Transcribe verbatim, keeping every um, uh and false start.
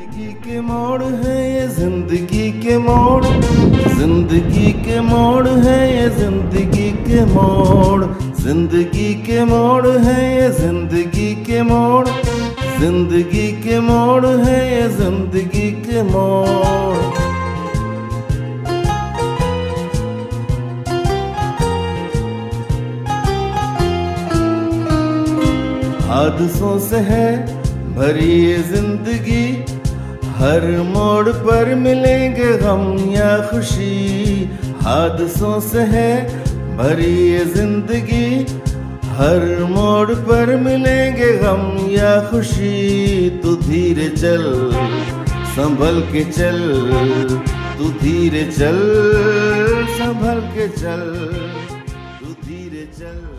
जिंदगी के मोड़ है ये जिंदगी के मोड़, जिंदगी के मोड़ है ये जिंदगी के मोड़, जिंदगी के मोड़ है ये जिंदगी के मोड़, जिंदगी के मोड़ है ये जिंदगी के मोड़। हादसों से है भरी ये जिंदगी, हर मोड़ पर मिलेंगे गम या खुशी। हादसों से है भरी ये जिंदगी, हर मोड़ पर मिलेंगे गम या खुशी। तू धीरे चल संभल के चल, तू धीरे चल संभल के चल, तू धीरे चल।